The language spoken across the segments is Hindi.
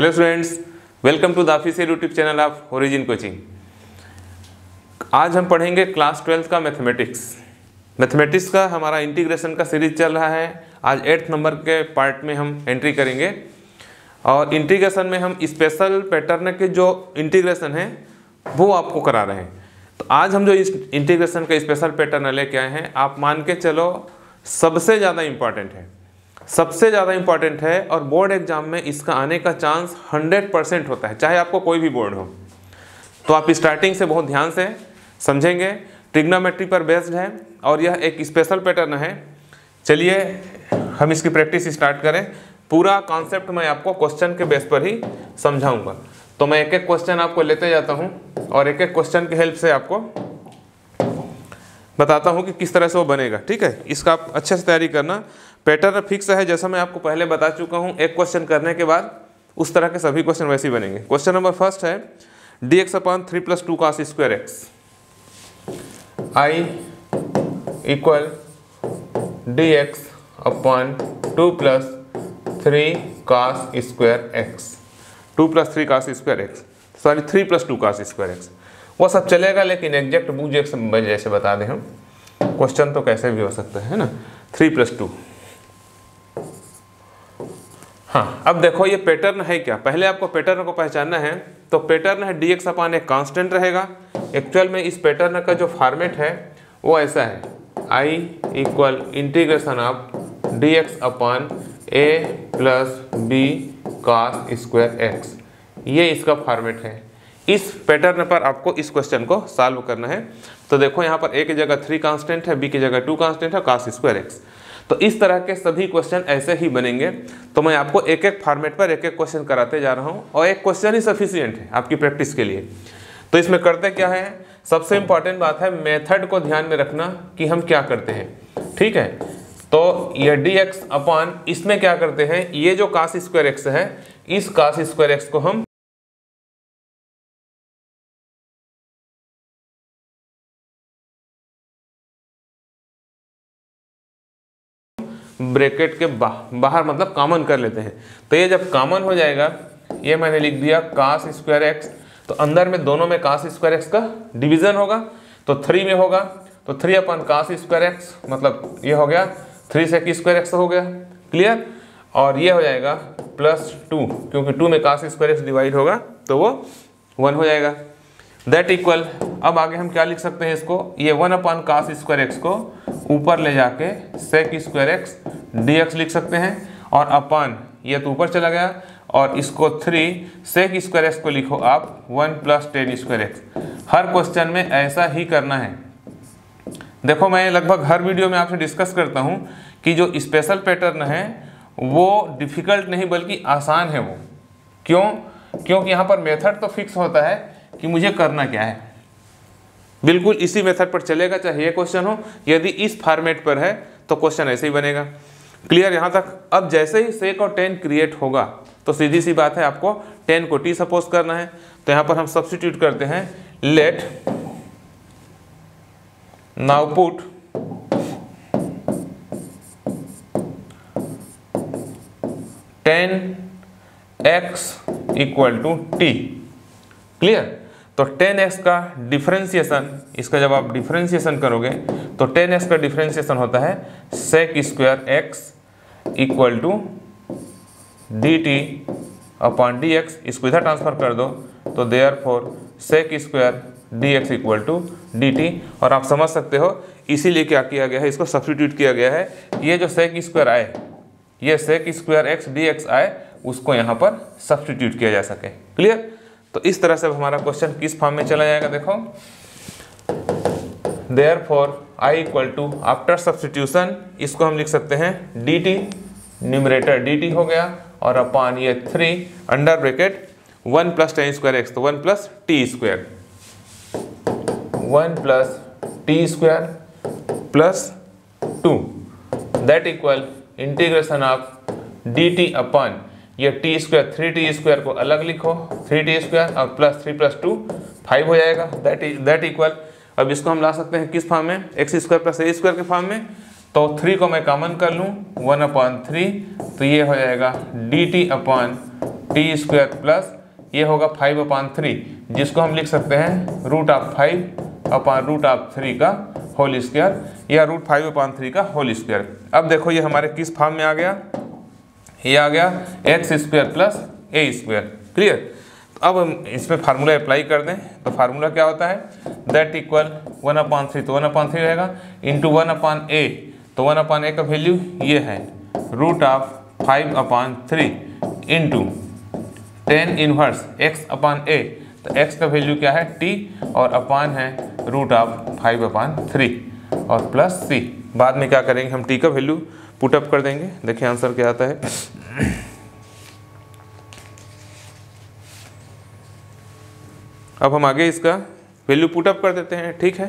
Hello students, welcome to the official YouTube channel of origin coaching. आज हम पढ़ेंगे क्लास 12 का मैथमेटिक्स का हमारा इंटीग्रेशन का सीरीज चल रहा है। आज 8th नंबर के पार्ट में हम एंट्री करेंगे और इंटीग्रेशन में हम स्पेशल पैटर्न के जो इंटीग्रेशन है वो आपको करा रहे हैं। तो आज हम जो इस इंटीग्रेशन का स्पेशल पैटर्न लेके आए हैं, आप मान के चलो सबसे ज़्यादा इम्पॉर्टेंट है और बोर्ड एग्जाम में इसका आने का चांस 100% होता है, चाहे आपको कोई भी बोर्ड हो। तो आप स्टार्टिंग से बहुत ध्यान से समझेंगे। ट्रिग्नोमेट्री पर बेस्ड है और यह एक स्पेशल पैटर्न है। चलिए हम इसकी प्रैक्टिस स्टार्ट करें। पूरा कॉन्सेप्ट मैं आपको क्वेश्चन के बेस पर ही समझाऊंगा। तो मैं एक एक क्वेश्चन आपको लेते जाता हूं और एक एक क्वेश्चन की हेल्प से आपको बताता हूं कि किस तरह से वो बनेगा। ठीक है, इसका आप अच्छे से तैयारी करना। पैटर्न फिक्स है, जैसा मैं आपको पहले बता चुका हूं। एक क्वेश्चन करने के बाद उस तरह के सभी क्वेश्चन वैसे ही बनेंगे। क्वेश्चन नंबर फर्स्ट है dx/3 + 2 cos square x i equal dx/2 + 3 cos square x 2 + 3 cos square x sorry 3 + 2 cos square x वो सब चलेगा, लेकिन एग्जैक्ट बुझ जैसे बता दें हम। क्वेश्चन तो कैसे भी हो सकता है ना। 3 + 2। हाँ, अब देखो ये पैटर्न है क्या। पहले आपको पैटर्न को पहचानना है। तो पैटर्न है dx/ एक कांस्टेंट रहेगा। एक्चुअल में इस पैटर्न का जो फॉर्मेट है वो ऐसा है, i equal integration of dx/a + b cos square x. ये इसका फॉर्मेट है। इस पैटर्न पर आपको इस क्वेश्चन को सॉल्व करना है। तो देखो यहाँ पर a की जगह 3 कांस्टेंट है, b की जगह 2 कांस्टेंट है, cos स्क्वायर एक्स। तो इस तरह के सभी क्वेश्चन ऐसे ही बनेंगे। तो मैं आपको एक एक फॉर्मेट पर एक एक क्वेश्चन कराते जा रहा हूँ और एक क्वेश्चन ही सफिशिएंट है आपकी प्रैक्टिस के लिए। तो इसमें करते क्या है, सबसे इंपॉर्टेंट बात है मेथड को ध्यान में रखना कि हम क्या करते हैं। ठीक है, तो ये dx/ इसमें क्या करते हैं, ये जो cos स्क्वायर एक्स है, इस cos स्क्वायर एक्स को हम ब्रैकेट के बाहर मतलब कॉमन कर लेते हैं। तो ये जब कॉमन हो जाएगा, ये मैंने लिख दिया cos स्क्वायर एक्स। तो अंदर में दोनों में cos स्क्वायर एक्स का डिवीजन होगा, तो 3 में होगा तो 3/cos स्क्वायर एक्स, मतलब ये हो गया 3 से स्क्वायर एक्स हो गया। क्लियर। और ये हो जाएगा +2, क्योंकि 2 में cos स्क्वायर एक्स डिवाइड होगा तो वो 1 हो जाएगा। दैट इक्वल, अब आगे हम क्या लिख सकते हैं इसको, ये 1/cos स्क्वायर एक्स को ऊपर ले जाके sec स्क्वायर एक्स dx लिख सकते हैं। और अपान ये तो ऊपर चला गया और इसको 3 sec स्क्वायर एक्स को लिखो आप 1 + tan स्क्वायर एक्स। हर क्वेश्चन में ऐसा ही करना है। देखो मैं लगभग हर वीडियो में आपसे डिस्कस करता हूँ कि जो स्पेशल पैटर्न है वो डिफ़िकल्ट नहीं बल्कि आसान है। वो क्यों? क्योंकि यहाँ पर मेथड तो फिक्स होता है कि मुझे करना क्या है। बिल्कुल इसी मेथड पर चलेगा, चाहे ये क्वेश्चन हो। यदि इस फॉर्मेट पर है तो क्वेश्चन ऐसे ही बनेगा। क्लियर यहाँ तक। अब जैसे ही sec और tan क्रिएट होगा तो सीधी सी बात है, आपको tan को t सपोज करना है। तो यहाँ पर हम सब्स्टिट्यूट करते हैं, let now put tan x = t। Clear. तो tan x का डिफरेंशिएशन, इसका जब आप डिफरेंशिएशन करोगे तो tan x का डिफरेंशिएशन होता है sec स्क्वायर x = dt/dx। इसको इधर ट्रांसफर कर दो तो therefore sec square dx = dt। और आप समझ सकते हो इसीलिए क्या किया गया है, इसको सब्स्टिट्यूट किया गया है। ये जो sec स्क्वायर आए, ये sec स्क्वायर x dx आए, उसको यहाँ पर सब्स्टिट्यूट किया जा सके। क्लियर। तो इस तरह से हमारा क्वेश्चन किस फॉर्म में चला जाएगा, देखो देयरफॉर i = आफ्टर सब्स्टिट्यूशन इसको हम लिख सकते हैं dt, न्यूमरेटर dt हो गया और अपान ये 3 under bracket 1 + tan square x, तो 1 + t square 1 + t square +2 that equal integration of dt/, ये t स्क्वायर 3t स्क्वायर को अलग लिखो 3t स्क्वायर और +3 + 2 5 हो जाएगा। दैट इक्वल, अब इसको हम ला सकते हैं किस फॉर्म में, x² + a² के फॉर्म में। तो 3 को मैं कॉमन कर लूँ 1/3, तो ये हो जाएगा dt/t टी स्क्वायर प्लस ये होगा 5/3, जिसको हम लिख सकते हैं √5/√3 का होल स्क्वायर या √5/3 का होल स्क्वायर। अब देखो ये हमारे किस फॉर्म में आ गया, ये आ गया x² plus a square. Clear. अब हम इसमें फार्मूला अप्लाई कर दें तो फार्मूला क्या होता है, दैट इक्वल 1/3, तो 1/3 रहेगा इंटू 1/a, तो 1/a का वैल्यू ये है √5/3 इंटू 10 इनवर्स x/a, तो x का वैल्यू क्या है t और अपान है √5/3 और प्लस c। बाद में क्या करेंगे हम t का वैल्यू पुटअप कर देंगे। देखिए आंसर क्या आता है। अब हम आगे इसका वैल्यू पुटअप कर देते हैं। ठीक है,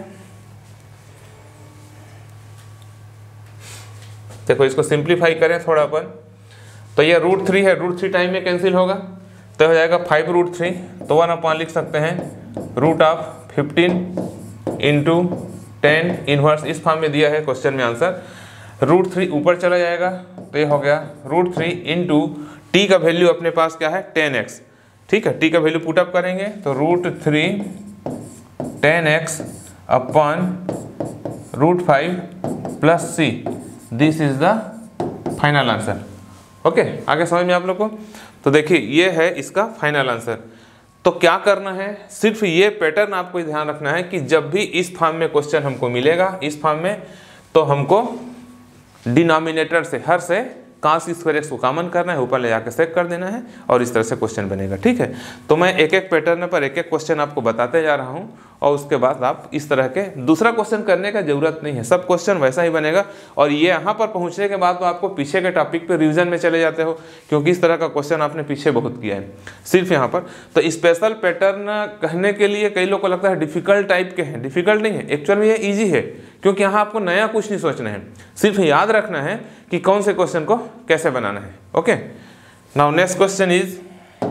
देखो इसको सिंप्लीफाई करें थोड़ा अपन, तो ये √3 है, √3 टाइम में कैंसिल होगा तो हो जाएगा 5√3, तो 1/, लिख सकते हैं √15 इंटू 10 इनवर्स, इस फॉर्म में दिया है क्वेश्चन में आंसर। √3 ऊपर चला जाएगा तो ये हो गया √3 इंटू टी का वैल्यू अपने पास क्या है 10x। ठीक है, टी का वैल्यू पुटअप करेंगे तो √3 10x upon √5 plus c, this is the final answer. Okay, आगे समझ में आप लोग को। तो देखिए ये है इसका फाइनल आंसर। तो क्या करना है, सिर्फ ये पैटर्न आपको ध्यान रखना है कि जब भी इस फॉर्म में क्वेश्चन हमको मिलेगा इस फॉर्म में, तो हमको डिनोमिनेटर से हर से cos स्क्वायर एक्स को कॉमन करना है, ऊपर ले जाकर सेक कर देना है और इस तरह से क्वेश्चन बनेगा। ठीक है, तो मैं एक एक पैटर्न पर एक एक क्वेश्चन आपको बताते जा रहा हूं और उसके बाद आप इस तरह के दूसरा क्वेश्चन करने का जरूरत नहीं है, सब क्वेश्चन वैसा ही बनेगा। और ये यहाँ पर पहुँचने के बाद तो आपको पीछे के टॉपिक पे रिवीजन में चले जाते हो, क्योंकि इस तरह का क्वेश्चन आपने पीछे बहुत किया है सिर्फ यहाँ पर। तो स्पेशल पैटर्न कहने के लिए कई लोग को लगता है डिफिकल्ट टाइप के हैं, डिफिकल्ट नहीं है, एक्चुअल में ये ईजी है, क्योंकि यहाँ आपको नया कुछ नहीं सोचना है, सिर्फ याद रखना है कि कौन से क्वेश्चन को कैसे बनाना है। Okay, now next question is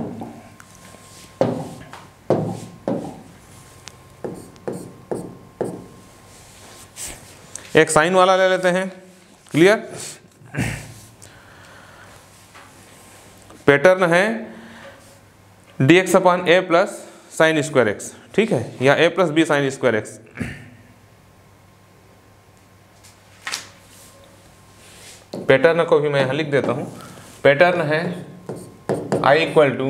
एक साइन वाला ले लेते हैं। क्लियर, पैटर्न है dx/a plus sine square x. ठीक है, या a plus b sine square x. Pattern को भी मैं यहाँ लिख देता हूँ। पैटर्न है I =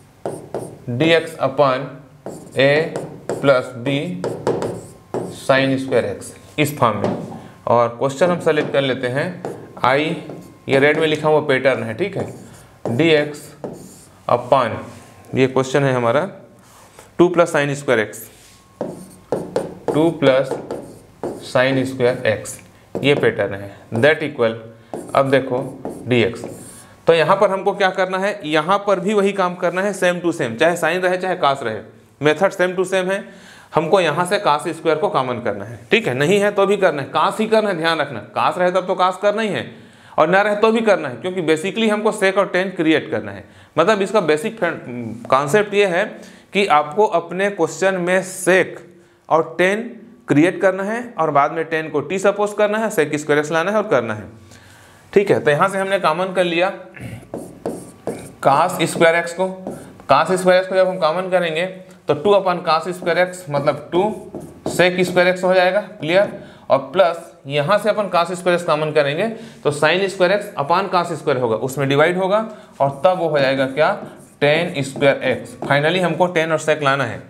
dx/a plus b sine square x, इस फॉर्म में। और क्वेश्चन हम सेलेक्ट कर लेते हैं I, ये रेड में लिखा हुआ पैटर्न है। ठीक है, dx/, ये क्वेश्चन है हमारा 2 plus sine square x, 2 plus sine square x, ये पैटर्न है। दैट इक्वल, अब देखो dx, तो यहाँ पर हमको क्या करना है, यहाँ पर भी वही काम करना है, सेम टू सेम, चाहे साइन रहे चाहे कास रहे, मेथड सेम टू सेम है। हमको यहाँ से कास स्क्वायर को कॉमन करना है। ठीक है, नहीं है तो भी करना है, कास ही करना है, ध्यान रखना, कास रहे तब तो कास करना ही है और ना रहे तो भी करना है, क्योंकि बेसिकली हमको सेक और टेन क्रिएट करना है। मतलब इसका बेसिक कॉन्सेप्ट ये है कि आपको अपने क्वेश्चन में सेक और टेन क्रिएट करना है और बाद में टेन को टी सपोज करना है, सेक स्क्वायर एक्स लाना है और करना है। ठीक है, तो यहाँ से हमने कॉमन कर लिया कास स्क्वायर एक्स को। कास स्क्वायर एक्स को जब हम कॉमन करेंगे तो 2/cos स्क्वायर एक्स मतलब 2 सेक स्क्वायर एक्स हो जाएगा। क्लियर, और प्लस यहाँ से अपन cos स्क्वायर एक्स कॉमन करेंगे तो sine square x upon cos square होगा, उसमें डिवाइड होगा और तब वो हो जाएगा क्या, tan स्क्वायर एक्स। फाइनली हमको tan और sec लाना है।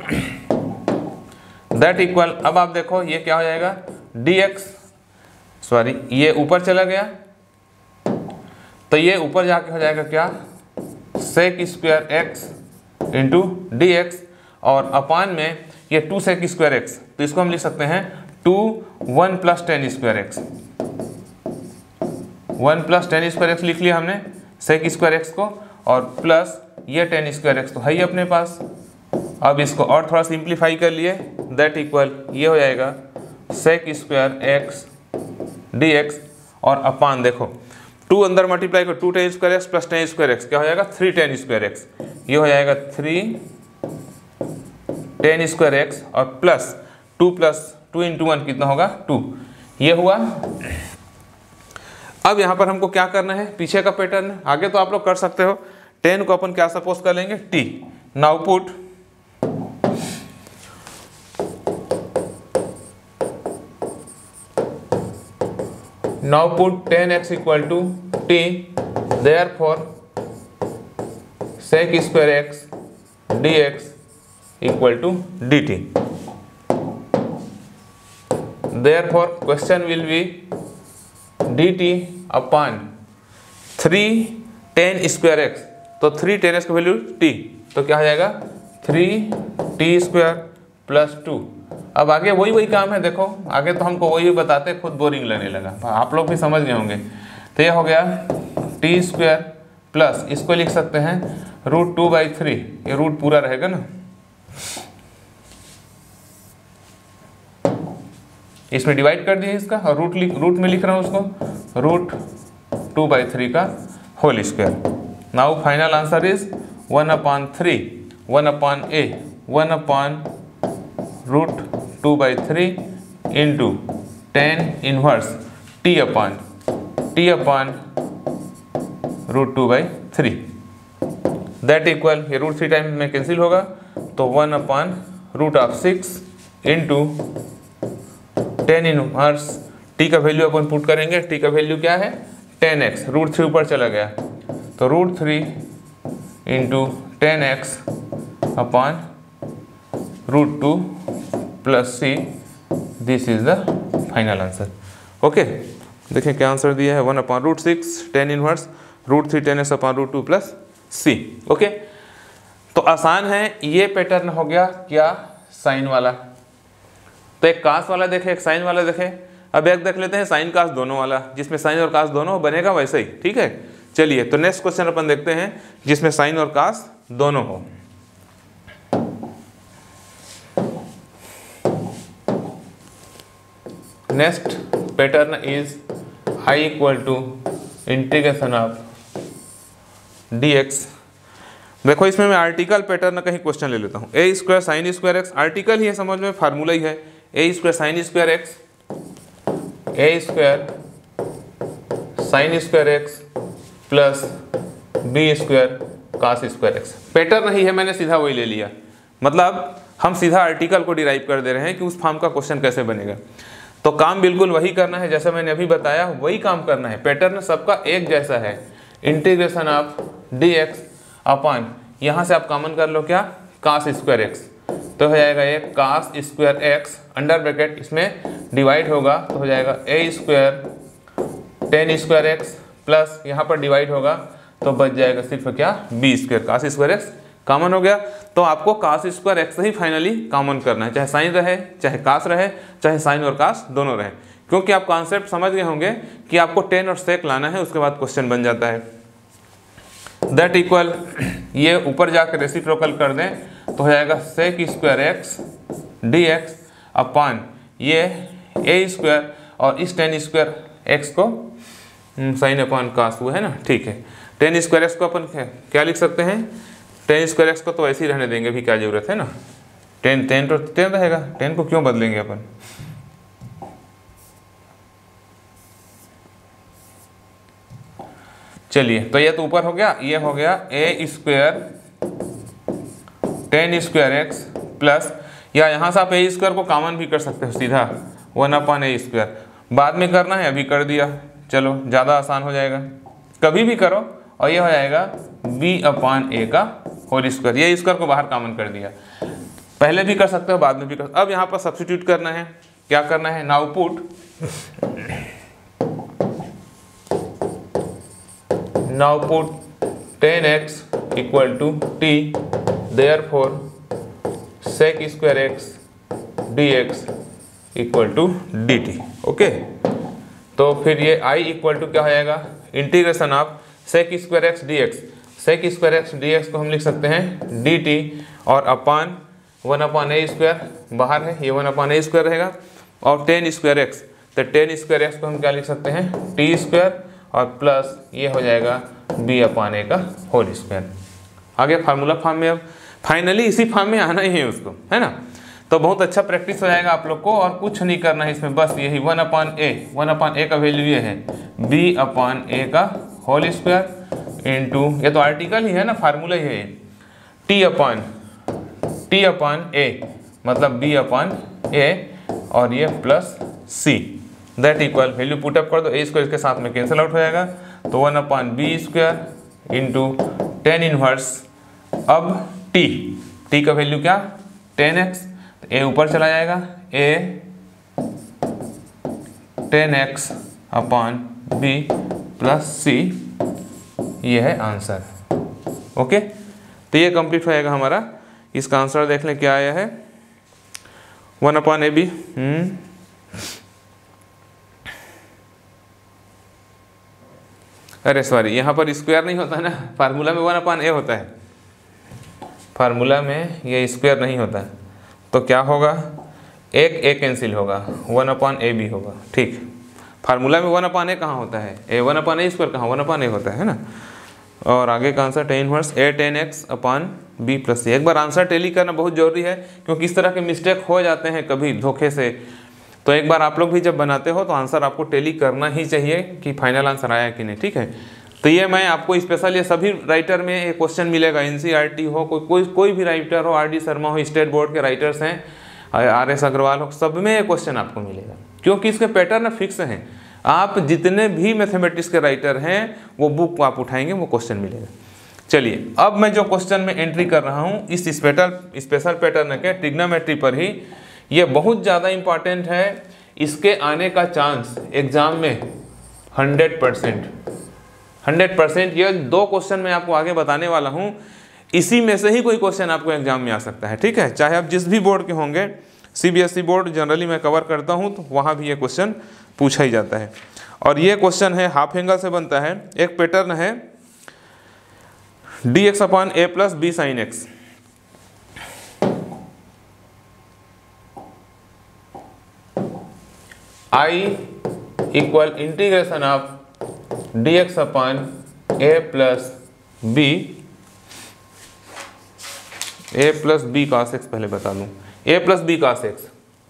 दैट इक्वल, अब आप देखो ये क्या हो जाएगा, dx, सॉरी ये ऊपर चला गया तो ये ऊपर जाके हो जाएगा क्या, sec square x into dx और अपान में ये 2 sec स्क्वायर एक्स, तो इसको हम लिख सकते हैं 1 plus tan square x, 1 plus tan square x लिख लिया हमने sec स्क्वायर एक्स को, और प्लस ये tan स्क्वायर एक्स तो है ही अपने पास। अब इसको और थोड़ा सिंप्लीफाई कर लिए, दैट इक्वल ये हो जाएगा sec स्क्वायर एक्स dx और अपान देखो 2 अंदर मल्टीप्लाई कर 2 tan square x plus tan square x क्या हो जाएगा 3 tan स्क्वायर एक्स, ये हो जाएगा 3 tan स्क्वायर एक्स और प्लस 2 × 1 कितना होगा 2, ये हुआ। अब यहाँ पर हमको क्या करना है, पीछे का पैटर्न, आगे तो आप लोग कर सकते हो 10 को अपन क्या सपोज कर लेंगे, t। Now put tan x equal to t, therefore sec square x dx equal to dt. Therefore question will be dt upon 3 tan square x, तो 3 tan x का वैल्यू t, तो क्या हो जाएगा 3t स्क्वायर प्लस 2। अब आगे वही काम है, देखो आगे तो हमको वही बताते, खुद बोरिंग लगने लगा, आप लोग भी समझ गए होंगे। तो ये हो गया टी स्क्वायर प्लस, इसको लिख सकते हैं √2/3, ये रूट पूरा रहेगा ना, इसमें डिवाइड कर दिया इसका, और रूट में लिख रहा हूँ उसको √2/3 का whole square. Now final answer is 1/3, 1/a, 1/√2/3 into tan inverse t upon √2/3, that equal, ये √3 टाइम में कैंसिल होगा, तो 1/√6 इंटू tan इनवर्स t का वैल्यू अपन पुट करेंगे, t का वैल्यू क्या है tan x, √3 ऊपर चला गया, तो √3 into tan x upon √2 plus c, this is the final answer. Okay, देखिए क्या आंसर दिया है, 1/√6 tan inverse √3 tan x upon √2 plus c। Okay, तो आसान है, ये पैटर्न हो गया क्या, साइन वाला। तो एक कास वाला देखे, एक साइन वाला देखे, अब एक देख लेते हैं साइन कास दोनों वाला, जिसमें साइन और कास दोनों बनेगा वैसे ही, ठीक है। चलिए तो नेक्स्ट क्वेश्चन अपन देखते हैं जिसमें साइन और कास दोनों हो। Next pattern is I equal to integration of dx। देखो इसमें मैं आर्टिकल पैटर्न कहीं क्वेश्चन ले लेता हूँ, a square sine square x, article ही है, समझ में फार्मूला ही है, a square sine square x, a square sine square x plus b square cos square x. Pattern ही है, मैंने सीधा वही ले लिया, मतलब हम सीधा आर्टिकल को डिराइव कर दे रहे हैं कि उस फॉर्म का क्वेश्चन कैसे बनेगा। तो काम बिल्कुल वही करना है जैसा मैंने अभी बताया, वही काम करना है, पैटर्न सबका एक जैसा है। इंटीग्रेशन ऑफ dx अपॉन, यहाँ से आप कॉमन कर लो क्या, कास स्क्वायर एक्स, तो हो जाएगा ये cos square x under bracket, इसमें डिवाइड होगा तो हो जाएगा a square tan square x plus यहाँ पर डिवाइड होगा तो बच जाएगा सिर्फ क्या, b square cos square x common हो गया। तो आपको कास स्क्वायर एक्स ही फाइनली कॉमन करना है, चाहे साइन रहे चाहे कास रहे, चाहे साइन और कास दोनों रहे, क्योंकि आप कॉन्सेप्ट समझ गए होंगे कि आपको टेन और सेक लाना है, उसके बाद क्वेश्चन बन जाता है। दैट इक्वल, ये ऊपर जाकर रेसिप्रोकल कर दें तो हो जाएगा sec square x dx upon ये a स्क्वायर, और इस टेन स्क्वायर एक्स को साइन अपॉन कास हुआ है ना, ठीक है। टेन स्क्वायर एक्स को अपन क्या लिख सकते हैं, टेन स्क्वायर एक्स को तो ऐसे ही रहने देंगे, भी क्या जरूरत है ना, टेन तो टेन रहेगा, टेन को क्यों बदलेंगे अपन। चलिए तो ये तो ऊपर हो गया, ये हो गया a square tan square x plus, या यहाँ से आप a स्क्वायर को कॉमन भी कर सकते हो सीधा 1/a स्क्वायर, बाद में करना है अभी कर दिया, चलो ज़्यादा आसान हो जाएगा, कभी भी करो, और ये हो जाएगा b/a का होल स्क्वायर, ये स्क्वायर को बाहर कॉमन कर दिया, पहले भी कर सकते हो बाद में भी कर। अब यहाँ पर सब्स्टिट्यूट करना है, क्या करना है, now put tan x equal to t, therefore sec square x dx equal to dt। Okay, तो फिर ये I इक्वल टू क्या हो जाएगा, integration of sec square x dx, sec square x dx को हम लिख सकते हैं dt, और अपान 1/a स्क्वायर बाहर है, ये 1/a स्क्वायर रहेगा, और tan स्क्वायर x, तो tan स्क्वायर x को हम क्या लिख सकते हैं, t स्क्वायर, और प्लस ये हो जाएगा b/a का होल स्क्वायर। आगे फार्मूला फॉर्म में, अब फाइनली इसी फॉर्म में आना ही है उसको, है ना। तो बहुत अच्छा प्रैक्टिस हो जाएगा आप लोग को, और कुछ नहीं करना है इसमें, बस यही 1/a का वैल्यू ये है b/a का होल स्क्वायर इंटू, ये तो आर्टिकल ही है ना, फार्मूला ही है, टी अपॉन ए मतलब b अपॉन ए और ये plus c, that equal value put up कर दो, ए स्क्वायर इसके साथ में कैंसिल आउट हो जाएगा, तो 1 upon b square into tan inverse, अब टी का वैल्यू क्या 10x, तो ए ऊपर चला जाएगा, a 10x upon b plus c, ये है आंसर। ओके, तो ये कंप्लीट हो जाएगा हमारा। इसका आंसर देख लें क्या आया है, 1 अपॉन ए बी, अरे सॉरी, यहाँ पर स्क्वायर नहीं होता ना, फार्मूला में 1 अपॉन ए होता है, फार्मूला में ये स्क्वायर नहीं होता है, तो क्या होगा, एक ए कैंसिल होगा, 1 अपॉन ए बी होगा। ठीक, फार्मूला में 1 अपॉन ए कहाँ होता है, ए 1 अपॉन ए स्क्वायर कहाँ 1 अपॉन ए होता है ना। और आगे का answer tan inverse a 10x upon b plus c. एक बार आंसर टेली करना बहुत ज़रूरी है, क्योंकि इस तरह के मिस्टेक हो जाते हैं कभी धोखे से, तो एक बार आप लोग भी जब बनाते हो तो आंसर आपको टेली करना ही चाहिए कि फाइनल आंसर आया कि नहीं। ठीक है, तो ये मैं आपको स्पेशल, ये सभी राइटर में एक क्वेश्चन मिलेगा, एनसीईआरटी हो, कोई भी राइटर हो, आर.डी. शर्मा हो, स्टेट बोर्ड के राइटर्स हैं, आर.एस. अग्रवाल हो, सब में ये क्वेश्चन आपको मिलेगा, क्योंकि इसके पैटर्न फिक्स हैं। आप जितने भी मैथमेटिक्स के राइटर हैं वो बुक आप उठाएंगे वो क्वेश्चन मिलेगा। चलिए, अब मैं जो क्वेश्चन में एंट्री कर रहा हूँ इस स्पेशल पैटर्न के ट्रिग्नोमेट्री पर ही, ये बहुत ज़्यादा इम्पॉर्टेंट है, इसके आने का चांस एग्जाम में 100%। ये दो क्वेश्चन मैं आपको आगे बताने वाला हूँ, इसी में से ही कोई क्वेश्चन आपको एग्जाम में आ सकता है। ठीक है, चाहे आप जिस भी बोर्ड के होंगे, सीबीएसई बोर्ड जनरली मैं कवर करता हूँ तो वहाँ भी ये क्वेश्चन पूछा ही जाता है। और ये क्वेश्चन है हाफ एंगल से बनता है, एक पैटर्न है dx upon a plus b sine x. I equal integration of dx upon a plus b cos x, पहले बता दूं, a plus b cos x,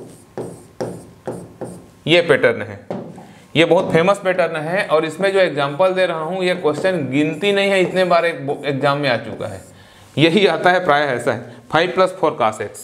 ये पैटर्न है, ये बहुत फेमस पैटर्न है। और इसमें जो एग्जांपल दे रहा हूँ, ये क्वेश्चन गिनती नहीं है, इतने बार एग्जाम में आ चुका है, यही आता है प्राय, ऐसा है 5 + 4 cos x,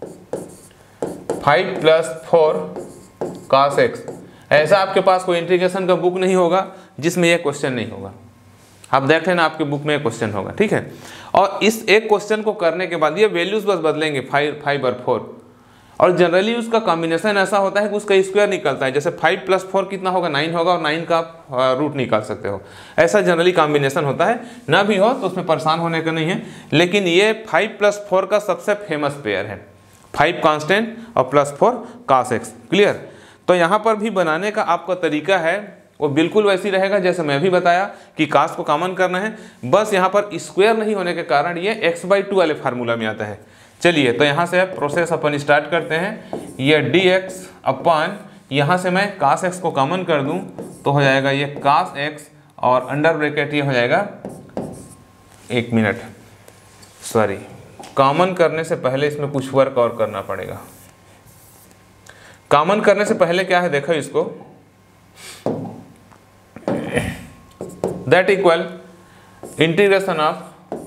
5 + 4 cos x। ऐसा आपके पास कोई इंटीग्रेशन का बुक नहीं होगा जिसमें यह क्वेश्चन नहीं होगा, आप देख लेना आपके बुक में एक क्वेश्चन होगा। ठीक है, और इस एक क्वेश्चन को करने के बाद ये वैल्यूज बस बदलेंगे, 5 और 4, और जनरली उसका कॉम्बिनेशन ऐसा होता है कि उसका स्क्वायर निकलता है, जैसे 5 + 4 कितना होगा 9 होगा, और 9 का रूट निकाल सकते हो, ऐसा जनरली कॉम्बिनेशन होता है। ना भी हो तो उसमें परेशान होने का नहीं है, लेकिन ये 5 + 4 का सबसे फेमस पेयर है, 5 कांस्टेंट और +4 cos x। क्लियर, तो यहाँ पर भी बनाने का आपका तरीका है वो बिल्कुल वैसी रहेगा जैसे मैं भी बताया कि cos को कॉमन करना है, बस यहाँ पर स्क्वायर नहीं होने के कारण ये x/2 वाले फार्मूला में आता है। चलिए, तो यहाँ से प्रोसेस अपन स्टार्ट करते हैं। ये dx अपॉन, यहाँ से मैं cos x को कॉमन कर दूँ तो हो जाएगा ये cos x, और अंडर ब्रैकेट ये हो जाएगा, एक मिनट, सॉरी, कॉमन करने से पहले इसमें कुछ वर्क और करना पड़ेगा। कॉमन करने से पहले क्या है देखो इसको, दैट इक्वल इंटीग्रेशन ऑफ,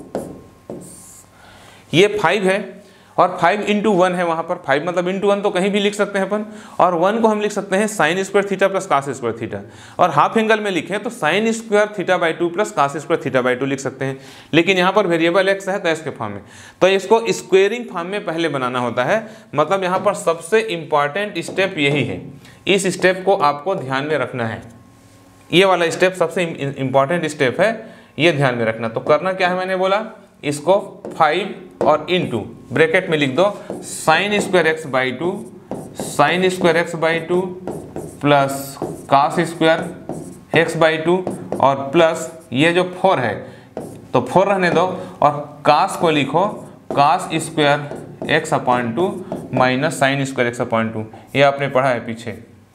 ये 5 है और 5 × 1 है, वहाँ पर 5 मतलब × 1 तो कहीं भी लिख सकते हैं अपन, और 1 को हम लिख सकते हैं sin² theta plus cos² theta, और हाफ एंगल में लिखें तो sin² θ/2 प्लस cos² θ/2 लिख सकते हैं। लेकिन यहाँ पर वेरिएबल x है तो x के फॉर्म में, तो इसको स्क्वेयरिंग फॉर्म में पहले बनाना होता है। मतलब यहाँ पर सबसे इम्पॉर्टेंट स्टेप यही है, इस स्टेप को आपको ध्यान में रखना है, ये वाला स्टेप सबसे इम्पॉर्टेंट स्टेप है, ये ध्यान में रखना। तो करना क्या है, मैंने बोला इसको 5 और इंटू ब्रैकेट में लिख दो sin² x/2 plus cos² x/2, और प्लस ये जो 4 है तो 4 रहने दो, और cos को लिखो cos² x/2 minus sin² x/2, ये आपने पढ़ा है पीछे,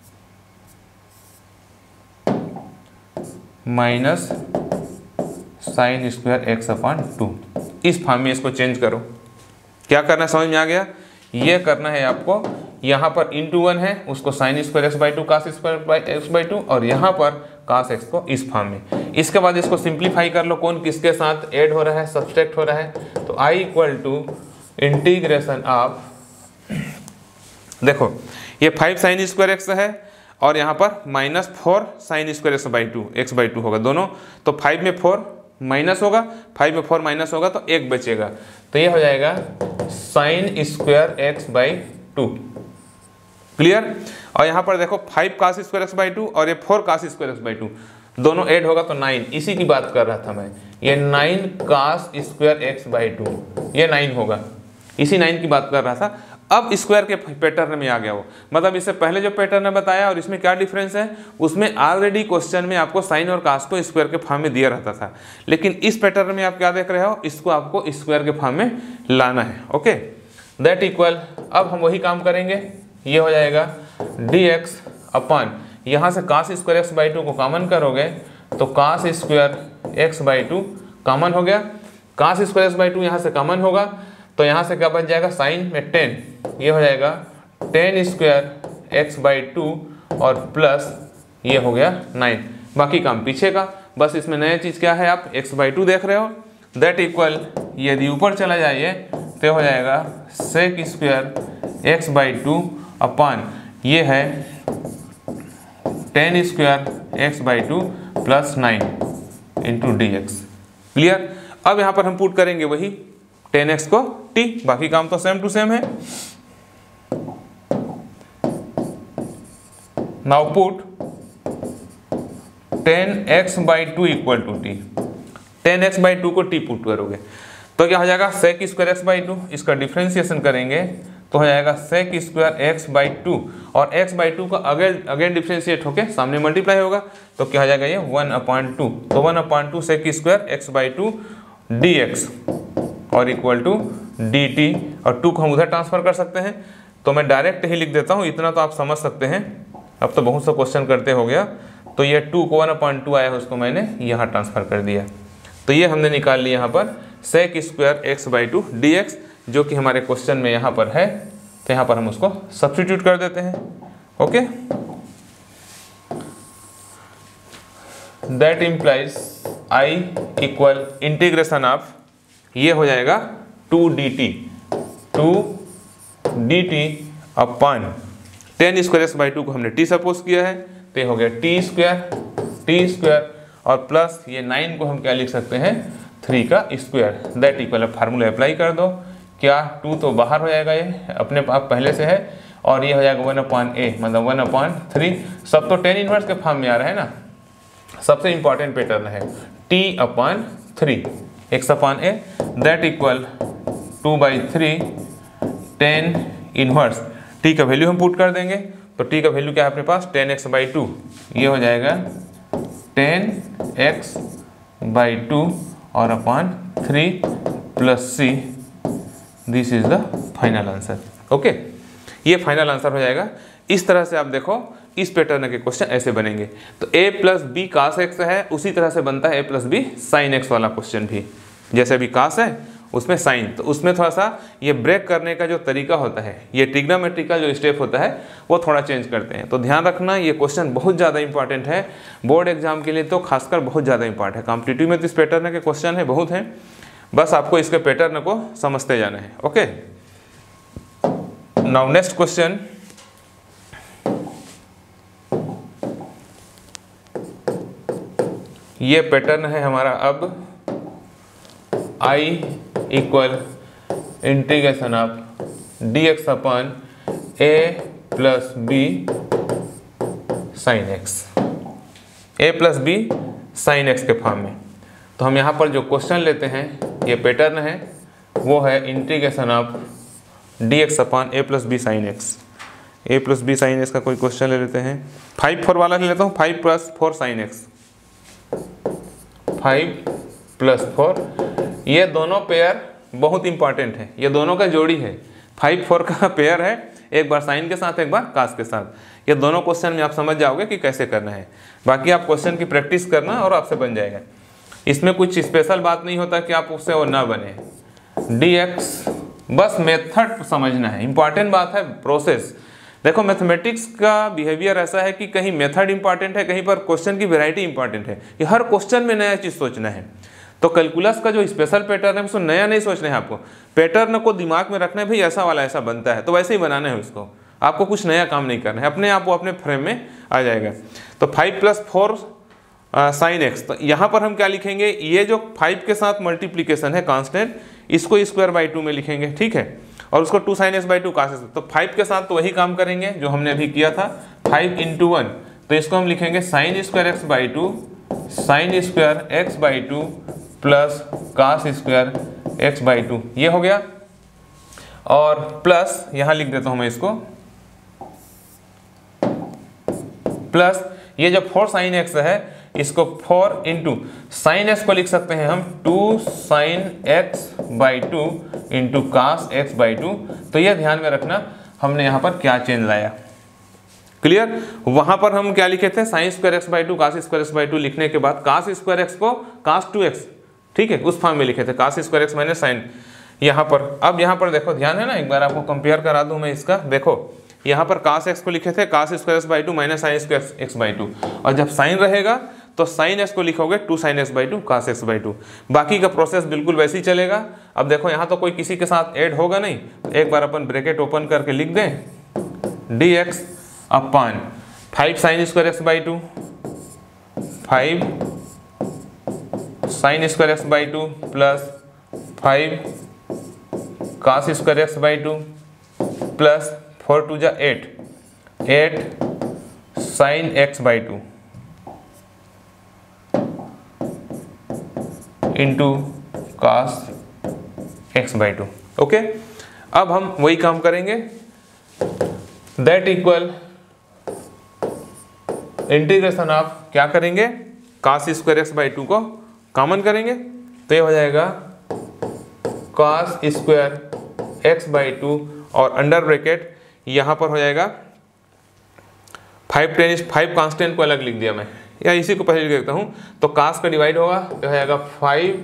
माइनस sin² x/2, इस फॉर्म में इसको चेंज करो। क्या करना है समझ में आ गया, ये करना है आपको, यहाँ पर × 1 है उसको sin² x/2 cos² x/2, और यहाँ पर cos x को इस फॉर्म में, इसके बाद इसको सिंप्लीफाई कर लो, कौन किसके साथ ऐड हो रहा है, सब्सट्रैक्ट हो रहा है। तो I equal to integration of, देखो ये 5 साइन स्क्वायर एक्स है और यहाँ पर -4 sine square x by two होगा दोनों। तो 5 में 4 माइनस होगा, 5 में 4 माइनस होगा तो 1 बचेगा। तो ये हो जाएगा sine square x by two. Clear. और यहाँ पर देखो 5 cos square x by two और ये 4 cos square x by two, दोनों ऐड होगा तो 9। इसी की बात कर रहा था मैं, ये 9 cos square x by two, ये 9 होगा, इसी 9 की बात कर रहा था। अब स्क्वायर के पैटर्न में आ गया वो, मतलब इससे पहले जो पैटर्न बताया और इसमें क्या डिफरेंस है, उसमें ऑलरेडी क्वेश्चन में आपको साइन और कास को स्क्वायर के फॉर्म में दिया रहता था, लेकिन इस पैटर्न में आप क्या देख रहे हो, इसको आपको स्क्वायर के फॉर्म में लाना है। ओके, दैट इक्वल, अब हम वही काम करेंगे, ये हो जाएगा dx अपॉन, यहाँ से cos square x by two को कॉमन करोगे तो cos square x by two common हो गया, cos square x by two यहाँ से कॉमन होगा तो यहाँ से क्या बच जाएगा, साइन में 10, ये हो जाएगा 10 स्क्वायर एक्स बाई टू और प्लस ये हो गया 9। बाकी काम पीछे का, बस इसमें नया चीज़ क्या है, आप एक्स बाई टू देख रहे हो। दैट इक्वल, यदि ऊपर चला जाइए तो हो जाएगा sec square x by two upon ये है 10 square x by two plus 9 into d x. Clear. अब यहाँ पर हम पुट करेंगे वही 10x को t, बाकी काम तो सेम टू सेम है। Now put 10x by two equal to t, 10x by two को t पुट करोगे तो क्या हो जाएगा, sec square x by two, इसका डिफ्रेंसिएशन करेंगे तो हो जाएगा sec square x by two और x बाई टू का अगेन डिफ्रेंशिएट होके सामने मल्टीप्लाई होगा तो क्या हो जाएगा, ये 1/2। तो 1/2 sec square x by two d x और इक्वल टू डी टी, और 2 को हम उधर ट्रांसफर कर सकते हैं तो मैं डायरेक्ट ही लिख देता हूँ, इतना तो आप समझ सकते हैं, अब तो बहुत सा क्वेश्चन करते हो गया। तो ये 2 को 1/2 आया है उसको मैंने यहाँ ट्रांसफर कर दिया, तो ये हमने निकाल लिया यहाँ पर sec square x by two d x, जो कि हमारे क्वेश्चन में यहाँ पर है, तो यहाँ पर हम उसको सब्स्टिट्यूट कर देते हैं। Okay, that implies I equal integration of, ये हो जाएगा 2dt upon 10 square x by two को हमने t सपोज किया है तो ये हो गया t स्क्वायर और प्लस ये 9 को हम क्या लिख सकते हैं, 3 का स्क्वायर। दैट इक्वल, अब फार्मूला अप्लाई कर दो, क्या 2 तो बाहर हो जाएगा, ये अपने आप पहले से है, और ये हो जाएगा 1/a मतलब 1/3, सब तो 10 इनवर्स के फॉर्म में आ रहा है ना। सबसे इंपॉर्टेंट पैटर्न है t/3 x/a, that equal 2/3 10 inverse. t का वैल्यू हम पुट कर देंगे तो t का वैल्यू क्या है अपने पास, 10x/2, ये हो जाएगा 10x/2 और upon 3 plus c, this is the final answer. Okay, ये फाइनल आंसर हो जाएगा। इस तरह से आप देखो इस पैटर्न के क्वेश्चन ऐसे बनेंगे। तो a plus b cos x है, उसी तरह से बनता है a plus b sine x वाला क्वेश्चन भी, जैसे अभी कास है उसमें साइन, तो उसमें थोड़ा सा ये ब्रेक करने का जो तरीका होता है, ये ट्रिग्नोमेट्री का जो स्टेप होता है वो थोड़ा चेंज करते हैं। तो ध्यान रखना, ये क्वेश्चन बहुत ज़्यादा इंपॉर्टेंट है बोर्ड एग्जाम के लिए, तो खासकर बहुत ज़्यादा इंपॉर्टेंट है। कॉम्पिटिटिव में तो इस पैटर्न के क्वेश्चन है बहुत हैं, बस आपको इसके पैटर्न को समझते जाना है। ओके, नाउ नेक्स्ट क्वेश्चन, ये पैटर्न है हमारा अब I equal integration of dx upon a plus b sine x, a plus b sine x के फॉर्म में। तो हम यहाँ पर जो क्वेश्चन लेते हैं, ये पैटर्न है, वो है integration of dx upon a plus b sine x. a plus b sine x का कोई क्वेश्चन ले लेते हैं, 5/4 वाला ले लेता हूँ, 5 + 4 साइन एक्स, 5 + 4, ये दोनों पेयर बहुत इंपॉर्टेंट है, ये दोनों का जोड़ी है, 5/4 का पेयर है, एक बार साइन के साथ एक बार कास के साथ। ये दोनों क्वेश्चन में आप समझ जाओगे कि कैसे करना है, बाकी आप क्वेश्चन की प्रैक्टिस करना और आपसे बन जाएगा। इसमें कुछ स्पेशल बात नहीं होता कि आप उससे वो ना बने, dx बस मेथड समझना है, इंपॉर्टेंट बात है प्रोसेस। देखो मैथमेटिक्स का बिहेवियर ऐसा है कि कहीं मेथड इंपॉर्टेंट है, कहीं पर क्वेश्चन की वैरायटी इंपॉर्टेंट है, कि हर क्वेश्चन में नया चीज़ सोचना है। तो कैलकुलस का जो स्पेशल पैटर्न है उसको नया नहीं सोचना है, आपको पैटर्न को दिमाग में रखना है, भाई ऐसा वाला ऐसा बनता है तो वैसे ही बनाना है उसको, आपको कुछ नया काम नहीं करना है, अपने आप वो अपने फ्रेम में आ जाएगा। तो 5 + 4 sin x, तो यहाँ पर हम क्या लिखेंगे, ये जो 5 के साथ मल्टीप्लीकेशन है कांस्टेंट, इसको स्क्वायर/2 में लिखेंगे, ठीक है, और उसको 2 sin x/2 cos x। तो 5 के साथ तो वही काम करेंगे जो हमने अभी किया था, 5 × 1, तो इसको हम लिखेंगे sin² x/2 sin² x/2 plus cos² x/2, ये हो गया। और प्लस यहाँ लिख देता हूँ मैं इसको, प्लस ये जो 4 sin x है इसको 4 × sin x को लिख सकते हैं हम 2 sin x/2 × cos x/2। तो ये ध्यान में रखना हमने यहाँ पर क्या चेंज लाया, क्लियर। वहाँ पर हम क्या लिखे थे, sin² x/2 cos² x/2 लिखने के बाद cos² x को cos 2x, ठीक है, उस फॉर्म में लिखे थे, cos² x - sin। यहाँ पर अब यहाँ पर देखो ध्यान है ना, एक बार आपको कंपेयर करा दूँ मैं इसका, देखो यहाँ पर cos x को लिखे थे cos² x/2 - sin² x/2, और जब sin रहेगा तो sin x को लिखोगे 2 sin x/2 cos x/2। बाकी का प्रोसेस बिल्कुल वैसे ही चलेगा। अब देखो यहाँ तो कोई किसी के साथ ऐड होगा नहीं, एक बार अपन ब्रैकेट ओपन करके लिख दें, dx upon 5 sin² x/2 5 sin² x/2 plus 5 cos² x/2 plus 4 × 2 = 8 sin x/2 into cos x/2। Okay, अब हम वही काम करेंगे, दैट इक्वल इंटीग्रेशन ऑफ क्या करेंगे, cos² x/2 को कॉमन करेंगे, तो ये हो जाएगा cos² x/2 और अंडर ब्रैकेट यहाँ पर हो जाएगा 5 कांस्टेंट को अलग लिख दिया मैं, या इसी को पहले लिख देता हूँ। तो cos का डिवाइड होगा तो हो जाएगा 5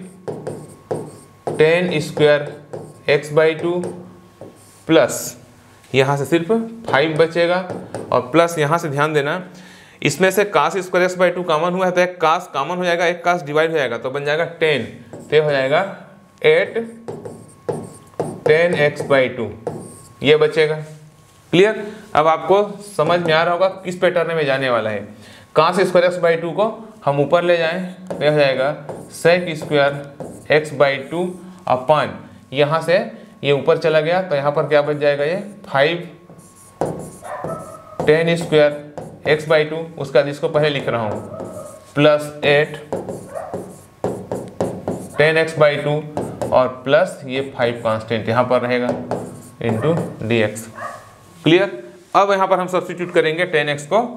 tan² x/2 प्लस यहाँ से सिर्फ 5 बचेगा, और प्लस यहाँ से ध्यान देना, इसमें से cos² x/2 कॉमन हुआ है तो एक cos कॉमन हो जाएगा, एक cos डिवाइड हो जाएगा तो बन जाएगा 10, तो ये हो जाएगा 8 tan x/2, ये बचेगा, क्लियर। अब आपको समझ में आ रहा होगा किस पैटर्न में जाने वाला है। cos² x/2 को हम ऊपर ले जाएं तो यह हो जाएगा sec² x/2 अपन, यहाँ से ये ऊपर चला गया तो यहाँ पर क्या बच जाएगा, ये 5 tan² x/2, उसका जिसको पहले लिख रहा हूँ, प्लस 8 tan x/2 और प्लस ये 5 कांस्टेंट यहाँ पर रहेगा इंटू dx, क्लियर। अब यहाँ पर हम सब्स्टिट्यूट करेंगे tan x को,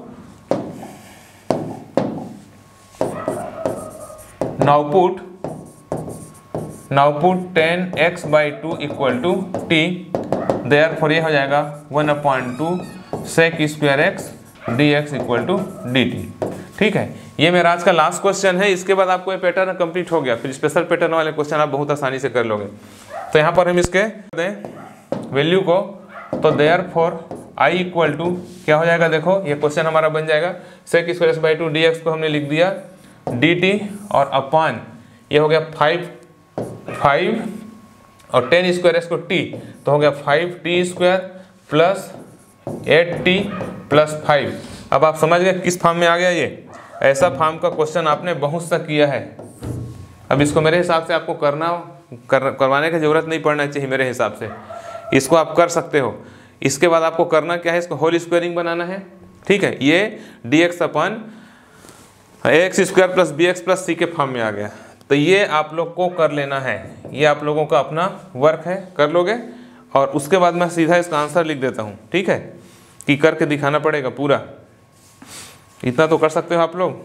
now put tan x/2 = t, therefore ये हो जाएगा 1/2 sec² x dx = dt, ठीक है। ये मेरा आज का लास्ट क्वेश्चन है, इसके बाद आपको ये पैटर्न कंप्लीट हो गया, फिर स्पेशल पैटर्न वाले क्वेश्चन आप बहुत आसानी से कर लोगे। तो यहाँ पर हम इसके दें वैल्यू को, तो देयरफॉर i = क्या हो जाएगा, देखो ये क्वेश्चन हमारा बन जाएगा, sec² x/2 dx को हमने लिख दिया dt, और अपान ये हो गया 5 और tan² x को t, तो हो गया 5t² प्लस 8t प्लस 5। अब आप समझ गए किस फॉर्म में आ गया, ये ऐसा फॉर्म का क्वेश्चन आपने बहुत सा किया है। अब इसको मेरे हिसाब से आपको करवाने की ज़रूरत नहीं पड़ना चाहिए, मेरे हिसाब से इसको आप कर सकते हो। इसके बाद आपको करना क्या है, इसको होल स्क्वायरिंग बनाना है, ठीक है। ये dx upon ax² plus bx plus c के फॉर्म में आ गया, तो ये आप लोग को कर लेना है, ये आप लोगों का अपना वर्क है, कर लोगे। और उसके बाद मैं सीधा इसका आंसर लिख देता हूँ, ठीक है, कि करके दिखाना पड़ेगा पूरा, इतना तो कर सकते हो आप लोग।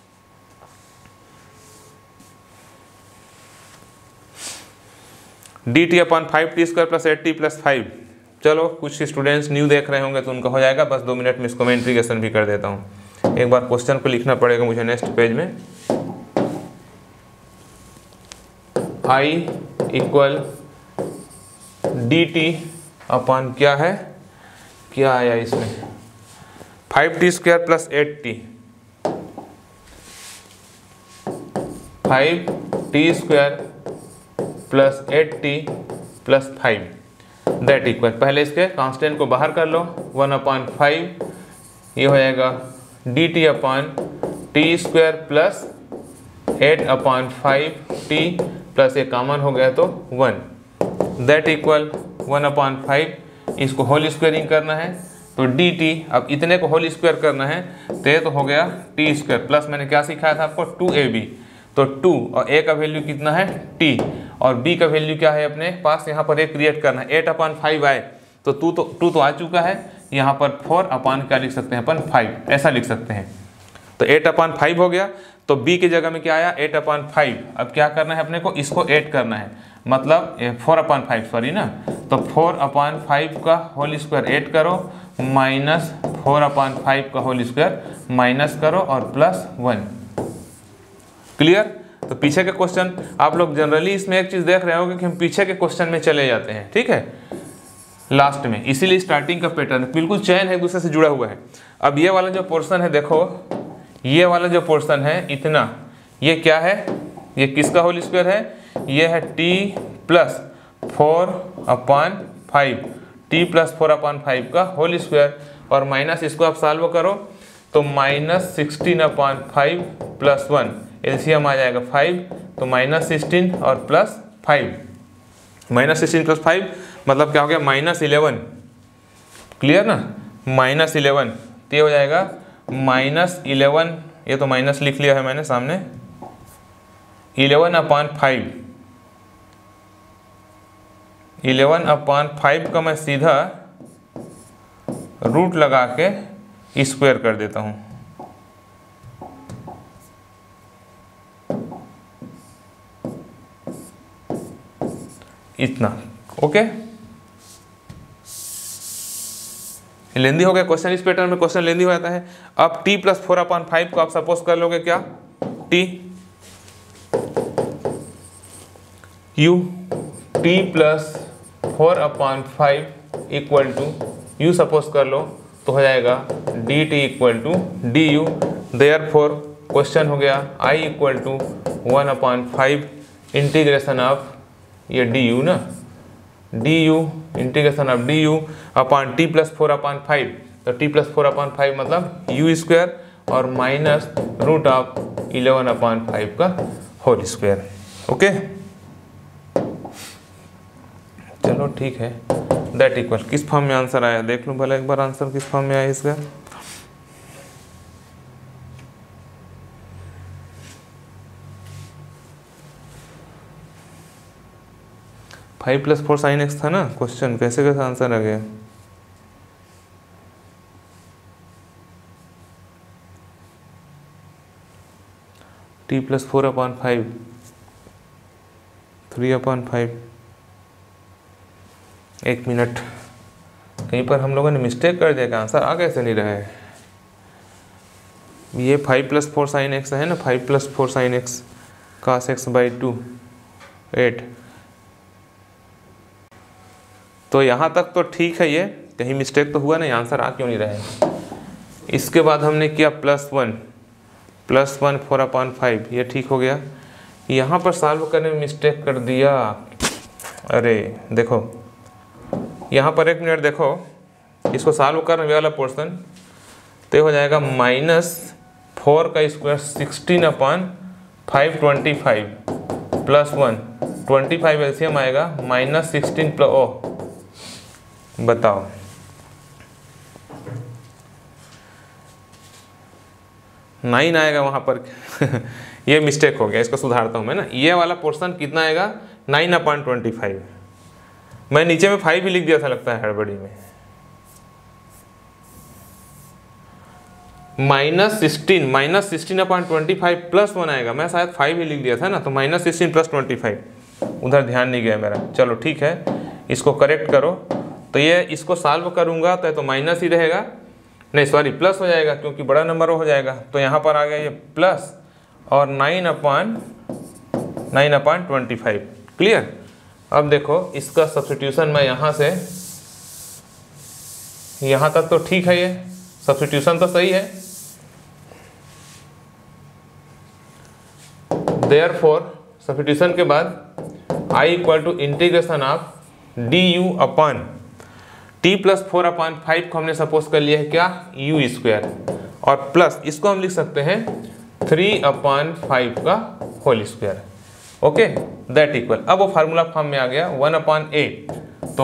dt upon 5t² plus 8t plus 5। चलो कुछ स्टूडेंट्स न्यू देख रहे होंगे तो उनका हो जाएगा, बस 2 मिनट में इसको मैं इंटीग्रेशन भी कर देता हूँ। एक बार क्वेश्चन को लिखना पड़ेगा मुझे नेक्स्ट पेज में, i = dt अपन क्या है क्या आया इसमें 5t² plus 8t, 5t² plus 8t plus 5 that equal, पहले इसके कांस्टेंट को बाहर कर लो, 1/5 ये हो जाएगा dt/t² प्लस 8/5t प्लस ये कॉमन हो गया तो 1 दैट इक्वल 1/5। इसको होल स्क्वायरिंग करना है तो dt, अब इतने को होल स्क्वायर करना है तो ये तो हो गया t² प्लस मैंने क्या सिखाया था आपको 2ab, तो 2 और a का वैल्यू कितना है t और b का वैल्यू क्या है अपने पास, यहाँ पर एक क्रिएट करना है 8/5 आए तो 2 तो आ चुका है, यहाँ पर 4 क्या लिख सकते हैं अपन 5 ऐसा लिख सकते हैं, तो 8/5 हो गया। तो b की जगह में क्या आया 8/5, अब क्या करना है अपने को, इसको ऐड करना है, मतलब 4/5 सॉरी ना, तो 4/5 का होल स्क्वायर ऐड करो माइनस 4/5 का होल स्क्वायर माइनस करो और प्लस 1। क्लियर। तो पीछे के क्वेश्चन आप लोग जनरली इसमें एक चीज़ देख रहे होंगे कि हम पीछे के क्वेश्चन में चले जाते हैं, ठीक है, लास्ट में, इसीलिए स्टार्टिंग का पैटर्न बिल्कुल चैन है, एक दूसरे से जुड़ा हुआ है। अब ये वाला जो पोर्शन है देखो, ये वाला जो पोर्शन है इतना, ये क्या है, ये किसका होल स्क्वायर है, ये है t प्लस 4/5, t प्लस 4/5 का होल स्क्वायर, और माइनस इसको आप सॉल्व करो तो -16/5 प्लस 1, एलसीएम आ जाएगा 5, तो -16 और प्लस 5, -16 प्लस 5 मतलब क्या हो गया -11। क्लियर ना, -11, तो ये हो जाएगा -11, ये तो माइनस लिख लिया है मैंने सामने, 11/5, 11/5 का मैं सीधा रूट लगा के स्क्वायर कर देता हूँ, इतना। ओके, लेंदी हो गया क्वेश्चन, इस पैटर्न में क्वेश्चन लेंदी हो जाता है। अब t प्लस 4/5 को आप सपोज कर लोगे क्या, t plus 4/5 equal to u suppose कर लो तो हो जाएगा dt equal to du, therefore question हो गया I equal to 1/5 integration of ये du ना, du integration of du upon t plus 4/5, तो t प्लस 4/5 मतलब u स्क्वायर और माइनस रूट ऑफ 11/5 का होल स्क्वायर। ओके चलो ठीक है, दैट इक्वल किस फॉर्म में आंसर आया देख लूँ भला एक बार, आंसर किस फॉर्म में आया इसका, फाइव प्लस 4 sin x था ना क्वेश्चन, कैसे कैसे आंसर आ गया, t प्लस 4/5 3/5। एक मिनट, कहीं पर हम लोगों ने मिस्टेक कर दिया, आंसर आ कैसे नहीं रहा है, ये 5 प्लस 4 sin x है ना, 5 plus 4 sin x cos x/2 8, तो यहाँ तक तो ठीक है, ये कहीं मिस्टेक तो हुआ नहीं, आंसर आ क्यों नहीं रहा है। इसके बाद हमने किया +1 4/5, ये ठीक हो गया। यहाँ पर सॉल्व करने में मिस्टेक कर दिया, अरे देखो यहाँ पर एक मिनट देखो, इसको सॉल्व करने वाला पोर्शन तो हो जाएगा -4 का स्क्वायर 16/525 प्लस 1, 25 एलसीएम आएगा -16 प्लस ओ, बताओ नाइन आएगा वहाँ पर ये मिस्टेक हो गया, इसको सुधारता हूँ मैं ना। ये वाला पोर्शन कितना आएगा 9/25, मैं नीचे में 5 ही लिख दिया था लगता है हड़बड़ी में, -16/25 प्लस 1 आएगा, मैं शायद 5 ही लिख दिया था ना, तो -16 प्लस 25, उधर ध्यान नहीं गया मेरा। चलो ठीक है, इसको करेक्ट करो, तो ये इसको सॉल्व करूँगा तो माइनस ही रहेगा, नहीं सॉरी प्लस हो जाएगा क्योंकि बड़ा नंबर हो जाएगा, तो यहाँ पर आ गया ये प्लस और 9/25। क्लियर। अब देखो इसका सब्स्टिट्यूशन मैं यहाँ से यहाँ तक तो ठीक है, ये सब्स्टिट्यूशन तो सही है। देयरफॉर सब्स्टिट्यूशन के बाद I equal to integration of du upon t+4/5 को हमने सपोज कर लिया है क्या, u², और प्लस इसको हम लिख सकते हैं 3/5 का whole square. Okay, that equal, अब वो फार्मूला फॉर्म में आ गया 1/8, तो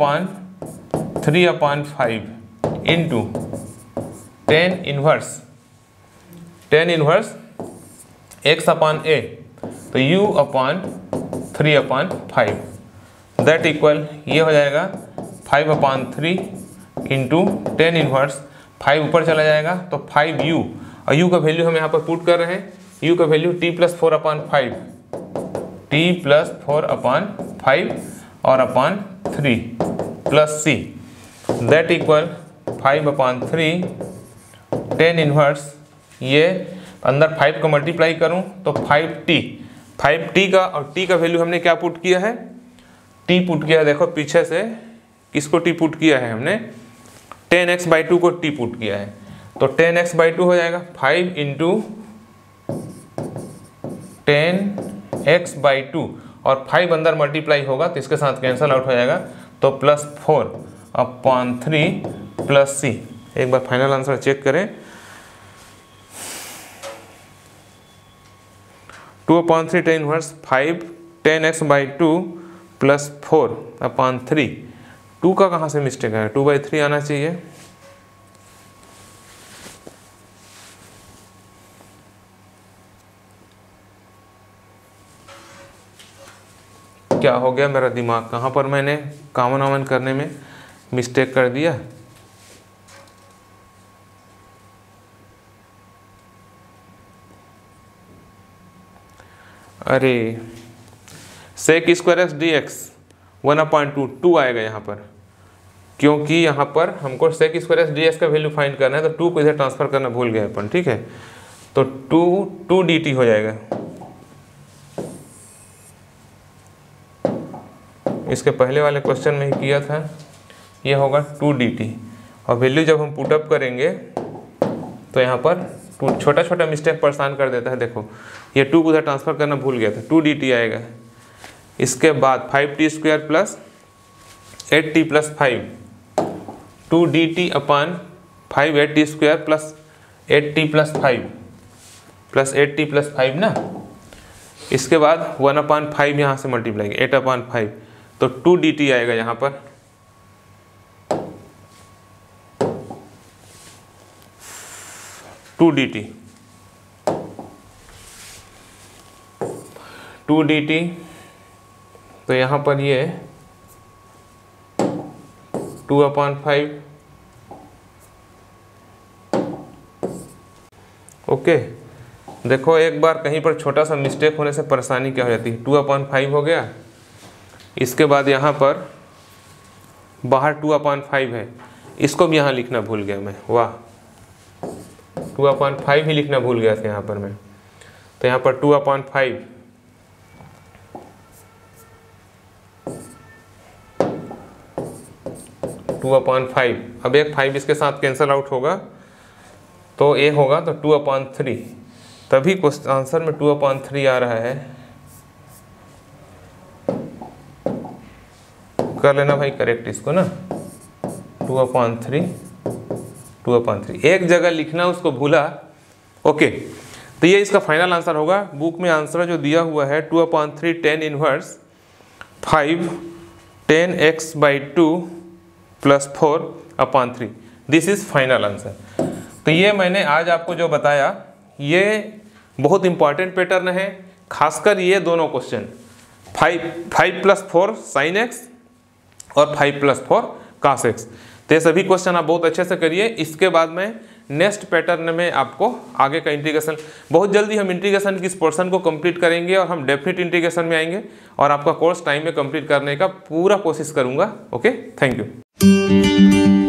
1/3/5 इंटू 10 इनवर्स x/a, तो u/3/5, दैट इक्वल ये हो जाएगा 5/3 इंटू 10 इनवर्स, 5 ऊपर चला जाएगा तो 5u, और u का वैल्यू हम यहाँ पर पुट कर रहे हैं, u का वैल्यू t+4/5 और upon 3 plus c, that equal 5/3 10 inverse, ये अंदर 5 को मल्टीप्लाई करूं तो 5t का, और t का वैल्यू हमने क्या पुट किया है, t पुट किया है, देखो पीछे से किसको t पुट किया है हमने, 10x/2 को t पुट किया है, तो 10x/2 हो जाएगा 5 इंटू 10x/2, और 5 अंदर मल्टीप्लाई होगा तो इसके साथ कैंसल आउट हो जाएगा, तो +4/3 प्लस c। एक बार फाइनल आंसर चेक करें, 2/3 10 इनवर्स 5 10x/2 प्लस 4/3, 2 का कहाँ से मिस्टेक है, 2/3 आना चाहिए, क्या हो गया मेरा दिमाग, कहाँ पर मैंने कॉमन वामन करने में मिस्टेक कर दिया। अरे sec² dx 1/2 आएगा यहाँ पर, क्योंकि यहाँ पर हमको sec² dx का वैल्यू फाइंड करना है, तो 2 को इधर ट्रांसफर करना भूल गए अपन, ठीक है, तो 2 dt हो जाएगा, इसके पहले वाले क्वेश्चन में ही किया था, ये होगा 2 dt, और वैल्यू जब हम पुटअप करेंगे तो यहाँ पर छोटा छोटा मिस्टेक परेशान कर देता है, देखो ये 2 को उधर ट्रांसफर करना भूल गया था, 2 dt आएगा, इसके बाद 5t² प्लस 8t + 5, 2 dt अपान 5 8t² प्लस 8t + 5 ना, इसके बाद 1/5 यहाँ से मल्टीप्लाई 8/5, तो 2 dt आएगा यहाँ पर, टू dt, तो यहाँ पर ये 2/5, ओके। देखो एक बार कहीं पर छोटा सा मिस्टेक होने से परेशानी क्या हो जाती है, 2/5 हो गया, इसके बाद यहाँ पर बाहर 2/5 है, इसको भी यहाँ लिखना भूल गया मैं, वाह 2/5 ही लिखना भूल गया था यहाँ पर मैं, तो यहाँ पर 2/5 2/5, अब एक 5 इसके साथ कैंसल आउट होगा, तो ए होगा तो 2/3, तभी क्वेश्चन आंसर में 2/3 आ रहा है, कर लेना भाई करेक्ट इसको ना, 2/3 एक जगह लिखना उसको भूला, ओके। तो ये इसका फाइनल आंसर होगा, बुक में आंसर जो दिया हुआ है 2/3 10 inverse 5 10x/2 plus 4/3, this is final answer. तो ये मैंने आज आपको जो बताया ये बहुत इंपॉर्टेंट पैटर्न है, खासकर ये दोनों क्वेश्चन 5 + 4 sin x और 5 + 4 cos x, तो ये सभी क्वेश्चन आप बहुत अच्छे से करिए। इसके बाद में नेक्स्ट पैटर्न में आपको आगे का इंटीग्रेशन, बहुत जल्दी हम इंटीग्रेशन की इस पोर्शन को कंप्लीट करेंगे और हम डेफिनेट इंटीग्रेशन में आएंगे और आपका कोर्स टाइम में कंप्लीट करने का पूरा कोशिश करूंगा। Okay, thank you.